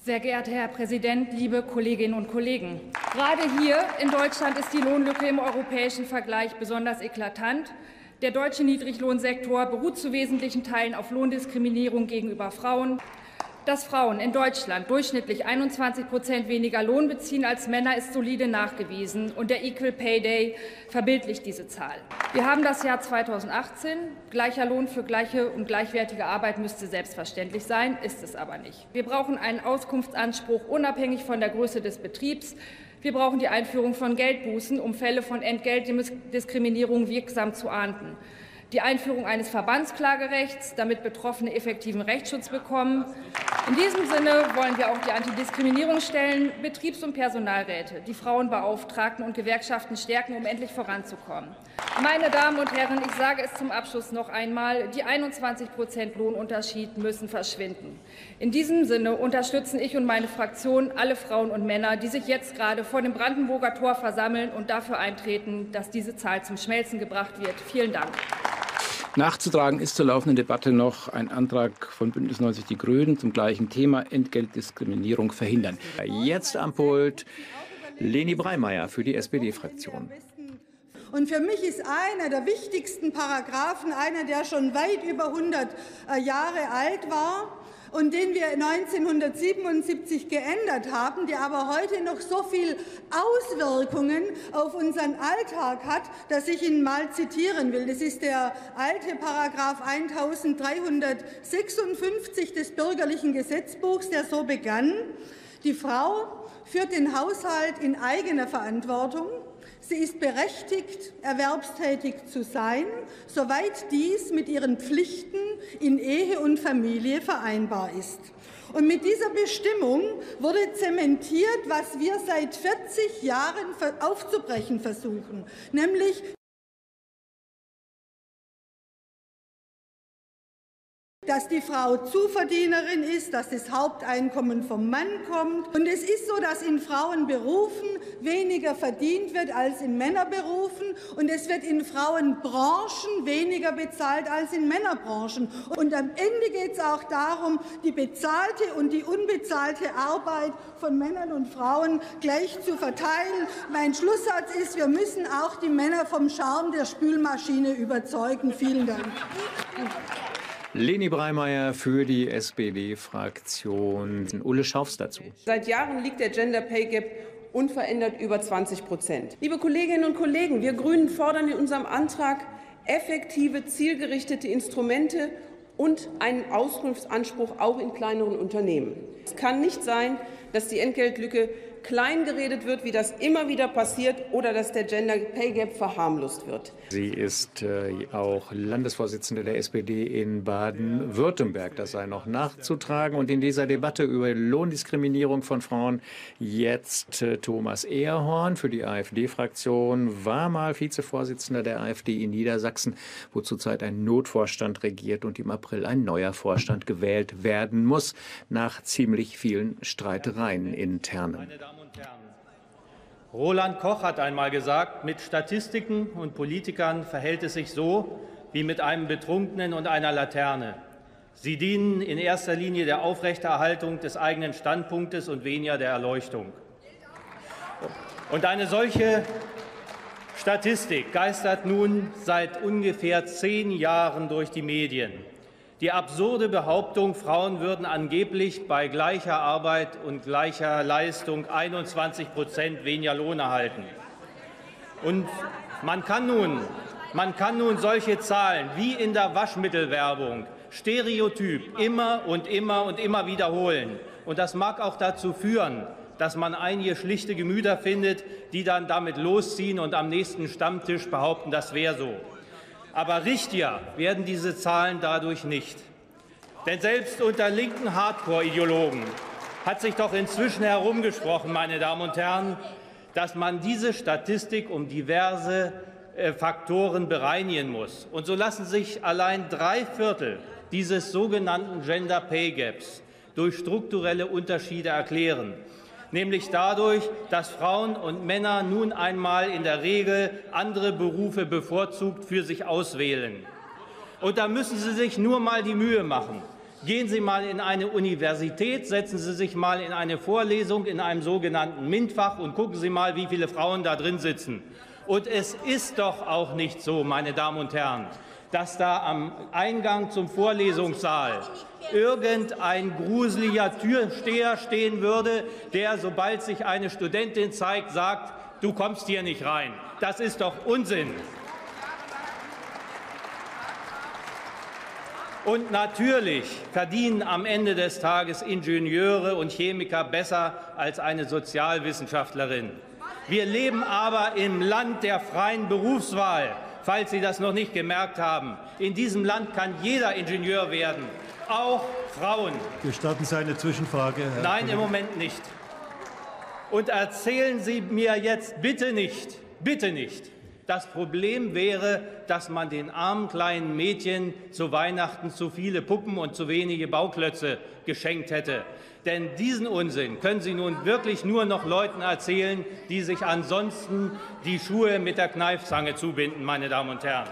Sehr geehrter Herr Präsident, liebe Kolleginnen und Kollegen! Gerade hier in Deutschland ist die Lohnlücke im europäischen Vergleich besonders eklatant. Der deutsche Niedriglohnsektor beruht zu wesentlichen Teilen auf Lohndiskriminierung gegenüber Frauen. Dass Frauen in Deutschland durchschnittlich 21% weniger Lohn beziehen als Männer, ist solide nachgewiesen, und der Equal Pay Day verbildlicht diese Zahl. Wir haben das Jahr 2018. Gleicher Lohn für gleiche und gleichwertige Arbeit müsste selbstverständlich sein, ist es aber nicht. Wir brauchen einen Auskunftsanspruch unabhängig von der Größe des Betriebs. Wir brauchen die Einführung von Geldbußen, um Fälle von Entgeltdiskriminierung wirksam zu ahnden. Die Einführung eines Verbandsklagerechts, damit Betroffene effektiven Rechtsschutz bekommen. In diesem Sinne wollen wir auch die Antidiskriminierungsstellen, Betriebs- und Personalräte, die Frauenbeauftragten und Gewerkschaften stärken, um endlich voranzukommen. Meine Damen und Herren, ich sage es zum Abschluss noch einmal, die 21% Lohnunterschied müssen verschwinden. In diesem Sinne unterstützen ich und meine Fraktion alle Frauen und Männer, die sich jetzt gerade vor dem Brandenburger Tor versammeln und dafür eintreten, dass diese Zahl zum Schmelzen gebracht wird. Vielen Dank. Nachzutragen ist zur laufenden Debatte noch ein Antrag von Bündnis 90 Die Grünen zum gleichen Thema: Entgeltdiskriminierung verhindern. Jetzt am Pult Leni Breimeyer für die SPD-Fraktion. Und für mich ist einer der wichtigsten Paragraphen, einer, der schon weit über 100 Jahre alt war und den wir 1977 geändert haben, der aber heute noch so viel Auswirkungen auf unseren Alltag hat, dass ich ihn mal zitieren will. Das ist der alte Paragraph 1356 des Bürgerlichen Gesetzbuchs, der so begann: Die Frau führt den Haushalt in eigener Verantwortung. Sie ist berechtigt, erwerbstätig zu sein, soweit dies mit ihren Pflichten in Ehe und Familie vereinbar ist. Und mit dieser Bestimmung wurde zementiert, was wir seit 40 Jahren aufzubrechen versuchen, nämlich dass die Frau Zuverdienerin ist, dass das Haupteinkommen vom Mann kommt. Und es ist so, dass in Frauenberufen weniger verdient wird als in Männerberufen. Und es wird in Frauenbranchen weniger bezahlt als in Männerbranchen. Und am Ende geht es auch darum, die bezahlte und die unbezahlte Arbeit von Männern und Frauen gleich zu verteilen. Mein Schlusssatz ist, wir müssen auch die Männer vom Charme der Spülmaschine überzeugen. Vielen Dank. Leni Breimeyer für die SPD-Fraktion. Ulle Schaufs dazu. Seit Jahren liegt der Gender Pay Gap unverändert über 20%. Liebe Kolleginnen und Kollegen, wir Grünen fordern in unserem Antrag effektive, zielgerichtete Instrumente und einen Auskunftsanspruch auch in kleineren Unternehmen. Es kann nicht sein, dass die Entgeltlücke kleingeredet wird, wie das immer wieder passiert, oder dass der Gender Pay Gap verharmlost wird. Sie ist auch Landesvorsitzende der SPD in Baden-Württemberg. Das sei noch nachzutragen. Und in dieser Debatte über Lohndiskriminierung von Frauen jetzt Thomas Ehrhorn für die AfD-Fraktion, war mal Vizevorsitzender der AfD in Niedersachsen, wo zurzeit ein Notvorstand regiert und im April ein neuer Vorstand gewählt werden muss, nach ziemlich vielen Streitereien internen. Roland Koch hat einmal gesagt, mit Statistiken und Politikern verhält es sich so wie mit einem Betrunkenen und einer Laterne. Sie dienen in erster Linie der Aufrechterhaltung des eigenen Standpunktes und weniger der Erleuchtung. Und eine solche Statistik geistert nun seit ungefähr 10 Jahren durch die Medien. Die absurde Behauptung, Frauen würden angeblich bei gleicher Arbeit und gleicher Leistung 21% weniger Lohn erhalten. Und man kann nun solche Zahlen wie in der Waschmittelwerbung stereotyp immer und immer und immer wiederholen. Und das mag auch dazu führen, dass man einige schlichte Gemüter findet, die dann damit losziehen und am nächsten Stammtisch behaupten, das wäre so. Aber richtiger werden diese Zahlen dadurch nicht. Denn selbst unter linken Hardcore-Ideologen hat sich doch inzwischen herumgesprochen, meine Damen und Herren, dass man diese Statistik um diverse Faktoren bereinigen muss. Und so lassen sich allein 3/4 dieses sogenannten Gender Pay Gaps durch strukturelle Unterschiede erklären. Nämlich dadurch, dass Frauen und Männer nun einmal in der Regel andere Berufe bevorzugt für sich auswählen. Und da müssen Sie sich nur mal die Mühe machen. Gehen Sie mal in eine Universität, setzen Sie sich mal in eine Vorlesung in einem sogenannten MINT-Fach und gucken Sie mal, wie viele Frauen da drin sitzen. Und es ist doch auch nicht so, meine Damen und Herren, dass da am Eingang zum Vorlesungssaal irgendein gruseliger Türsteher stehen würde, der, sobald sich eine Studentin zeigt, sagt, du kommst hier nicht rein. Das ist doch Unsinn. Und natürlich verdienen am Ende des Tages Ingenieure und Chemiker besser als eine Sozialwissenschaftlerin. Wir leben aber im Land der freien Berufswahl, falls Sie das noch nicht gemerkt haben. In diesem Land kann jeder Ingenieur werden, auch Frauen. Gestatten Sie eine Zwischenfrage, Herr Nein, Kollege? im Moment nicht. Und erzählen Sie mir jetzt bitte nicht, das Problem wäre, dass man den armen kleinen Mädchen zu Weihnachten zu viele Puppen und zu wenige Bauklötze geschenkt hätte. Denn diesen Unsinn können Sie nun wirklich nur noch Leuten erzählen, die sich ansonsten die Schuhe mit der Kneifzange zubinden, meine Damen und Herren.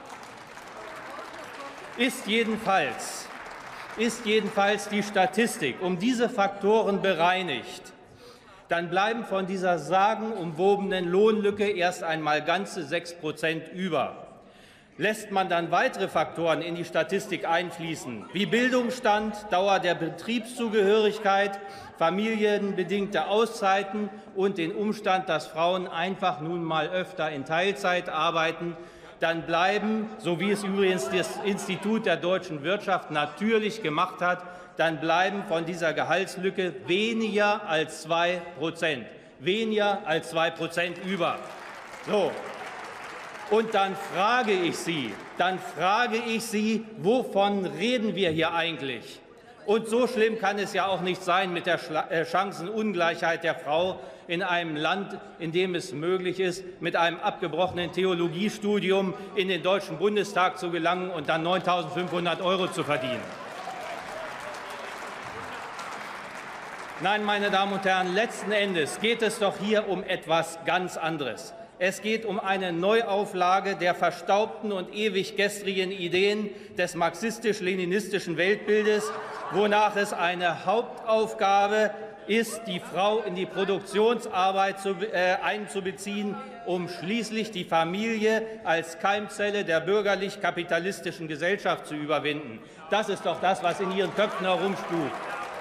Ist jedenfalls die Statistik um diese Faktoren bereinigt, dann bleiben von dieser sagenumwobenen Lohnlücke erst einmal ganze 6% über. Lässt man dann weitere Faktoren in die Statistik einfließen, wie Bildungsstand, Dauer der Betriebszugehörigkeit, familienbedingte Auszeiten und den Umstand, dass Frauen einfach nun mal öfter in Teilzeit arbeiten, dann bleiben, so wie es übrigens das Institut der deutschen Wirtschaft natürlich gemacht hat, dann bleiben von dieser Gehaltslücke weniger als 2%. Weniger als 2% über. So. Und dann frage ich Sie, wovon reden wir hier eigentlich? Und so schlimm kann es ja auch nicht sein mit der Chancenungleichheit der Frau in einem Land, in dem es möglich ist, mit einem abgebrochenen Theologiestudium in den Deutschen Bundestag zu gelangen und dann 9.500 € zu verdienen. Nein, meine Damen und Herren, letzten Endes geht es doch hier um etwas ganz anderes. Es geht um eine Neuauflage der verstaubten und ewig gestrigen Ideen des marxistisch-leninistischen Weltbildes, wonach es eine Hauptaufgabe ist, die Frau in die Produktionsarbeit einzubeziehen, um schließlich die Familie als Keimzelle der bürgerlich-kapitalistischen Gesellschaft zu überwinden. Das ist doch das, was in Ihren Köpfen herumspukt.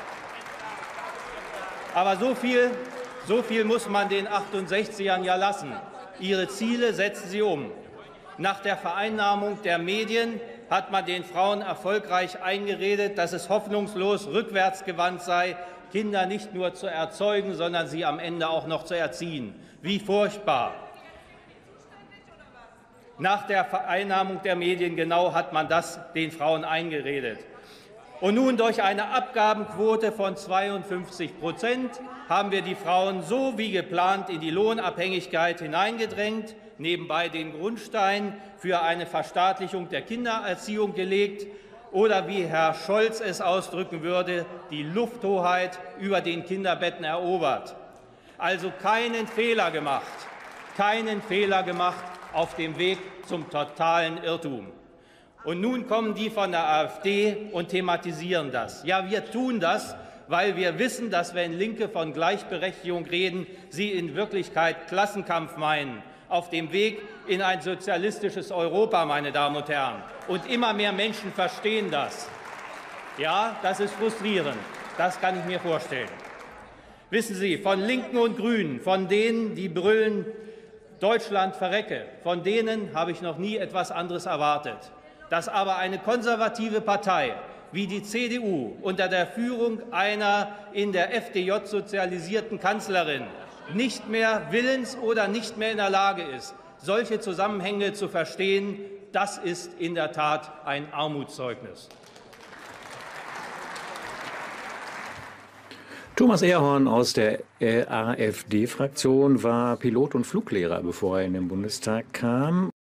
Aber so viel muss man den 68ern ja lassen. Ihre Ziele setzen sie um. Nach der Vereinnahmung der Medien hat man den Frauen erfolgreich eingeredet, dass es hoffnungslos rückwärtsgewandt sei, Kinder nicht nur zu erzeugen, sondern sie am Ende auch noch zu erziehen. Wie furchtbar. Nach der Vereinnahmung der Medien genau hat man das den Frauen eingeredet. Und nun durch eine Abgabenquote von 52% haben wir die Frauen so wie geplant in die Lohnabhängigkeit hineingedrängt, nebenbei den Grundstein für eine Verstaatlichung der Kindererziehung gelegt oder, wie Herr Scholz es ausdrücken würde, die Lufthoheit über den Kinderbetten erobert. Also keinen Fehler gemacht auf dem Weg zum totalen Irrtum. Und nun kommen die von der AfD und thematisieren das. Ja, wir tun das, weil wir wissen, dass, wenn Linke von Gleichberechtigung reden, sie in Wirklichkeit Klassenkampf meinen, auf dem Weg in ein sozialistisches Europa, meine Damen und Herren. Und immer mehr Menschen verstehen das. Ja, das ist frustrierend, das kann ich mir vorstellen. Wissen Sie, von Linken und Grünen, von denen, die brüllen, Deutschland verrecke, von denen habe ich noch nie etwas anderes erwartet. Dass aber eine konservative Partei wie die CDU unter der Führung einer in der FDJ sozialisierten Kanzlerin nicht mehr willens oder nicht mehr in der Lage ist, solche Zusammenhänge zu verstehen, das ist in der Tat ein Armutszeugnis. Thomas Ehrhorn aus der AfD-Fraktion war Pilot und Fluglehrer, bevor er in den Bundestag kam.